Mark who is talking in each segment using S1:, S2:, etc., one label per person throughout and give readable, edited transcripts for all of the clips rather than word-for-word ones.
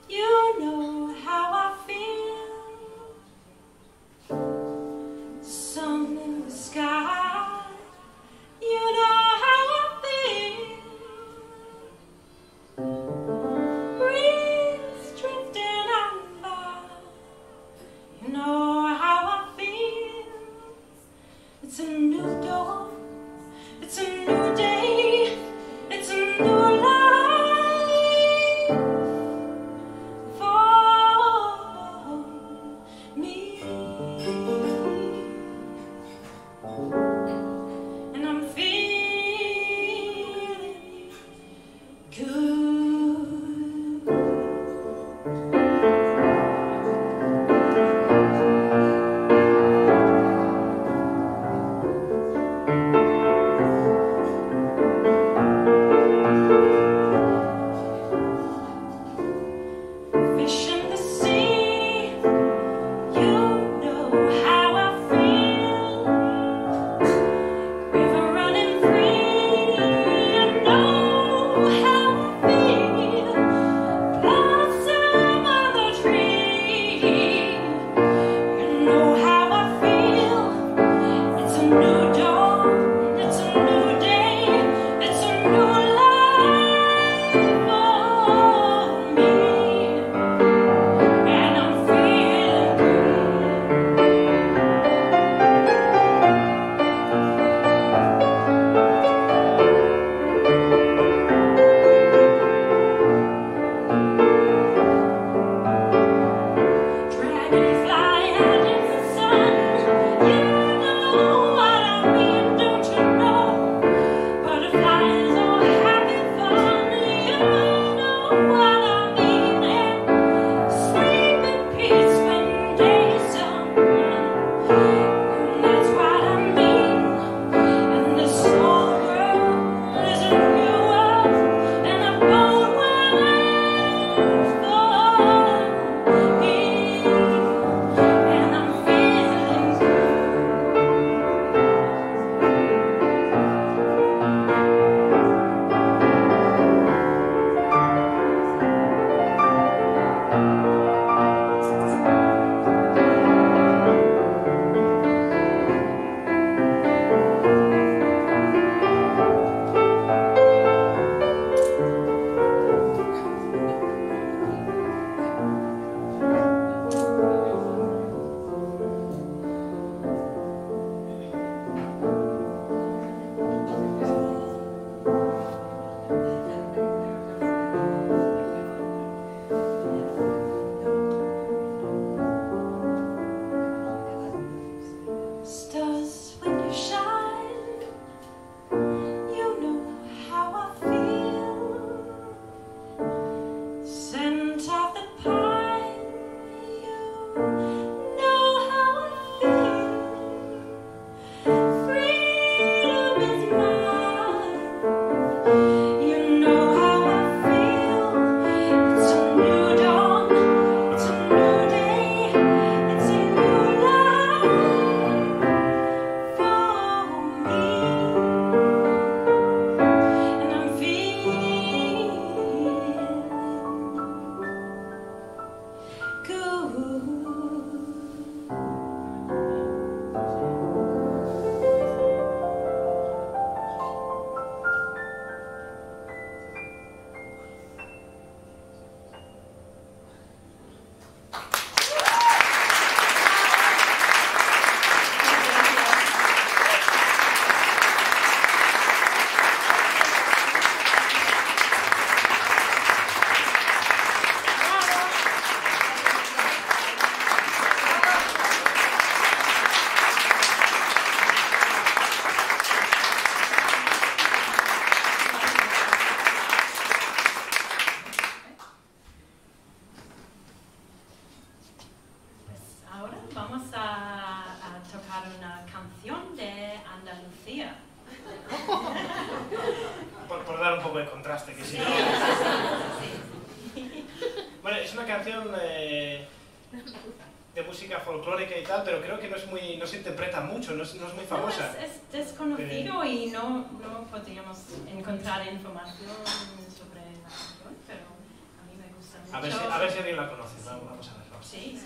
S1: You know how I feel. Sun in the sky. You know how I feel. Breeze drifting on by. You know how I feel. It's a new dawn. It's a new day. It's a new life for me. And I'm feeling good. Fish in the sea, you know how I feel. River running free, you know how I feel. Blossom on the tree, you know how I feel. It's a new dawn, it's a new day, it's a new life for me. And I'm feeling dragonfly out in the sun. You know what I mean, don't you know? Butterflies are having fun. You know what I mean. And sleep in peace when day is done. That's what I mean. And this whole world is a new world, and a bold world for me. And I'm feeling stars when you shine. You know how I feel. Scent of the pine. You know how I feel. Freedom is mine. You know how I feel. It's a new dawn. It's a new day. It's a new life for me. And I'm feeling good. Pues ahora vamos a tocar una canción de Andalucía.
S2: Por dar un poco de contraste, que si no... Bueno, es una canción de música folclórica y tal, pero creo que no se interpreta mucho, no es muy famosa.
S1: No, es desconocido y no podríamos encontrar información sobre la canción, pero a mí me gusta mucho.
S2: A ver si alguien la conoce. Vamos a verlo.
S3: Sí.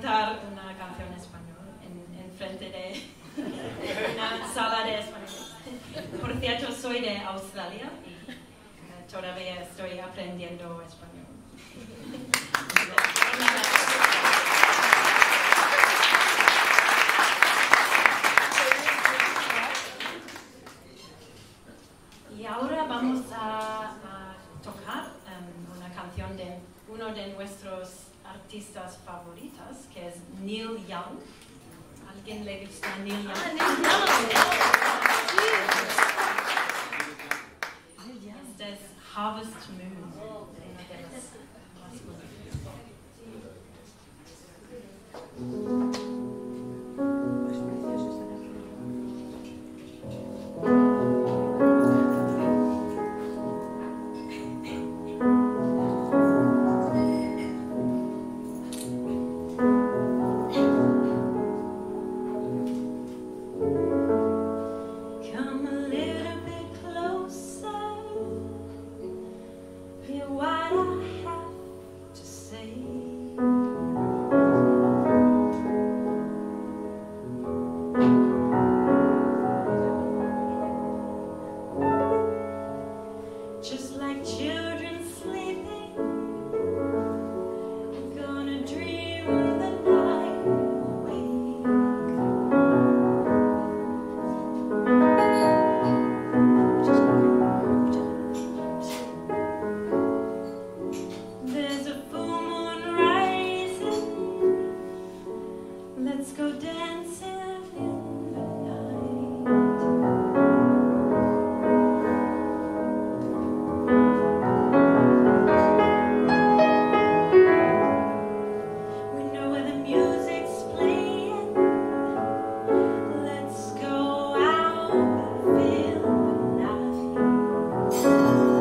S3: cantar una canción en español en frente de una sala de español. Por cierto, soy de Australia y todavía estoy aprendiendo español. Y ahora vamos a tocar una canción de uno de nuestros artistas favoritos, que es Neil Young. ¿Alguien le gusta Neil Young? Este es Harvest Moon. Una de las más conocidas. Come a little bit closer, hear what I have to say. Just like children sleeping, we're gonna dream the night away. There's a full moon rising, let's go dancing in the night. We know where the music's playing, let's go out and feel the night.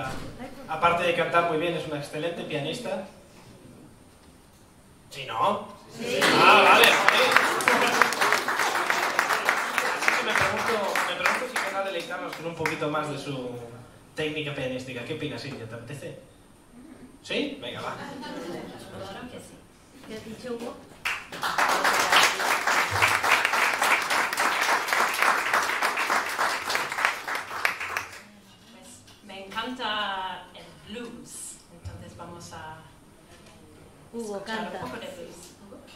S2: ella, aparte de cantar muy bien, es una excelente pianista. ¿Sí, no?
S4: Sí.
S2: Ah, vale. Así que me pregunto si querrá deleitarnos con un poquito más de su técnica pianística. ¿Qué opinas, Silvia? ¿Te apetece? ¿Sí? Venga, va.
S3: Claro que sí.
S4: ¿Qué has dicho, Hugo?
S3: Pues me encanta el blues, entonces vamos a
S4: Hugo,
S3: escuchar
S4: canta.
S3: un poco de blues.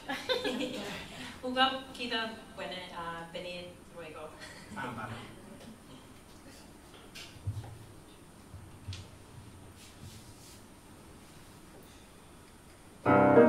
S3: Hugo quizá puede venir luego.
S2: Ah, vale.
S1: Thank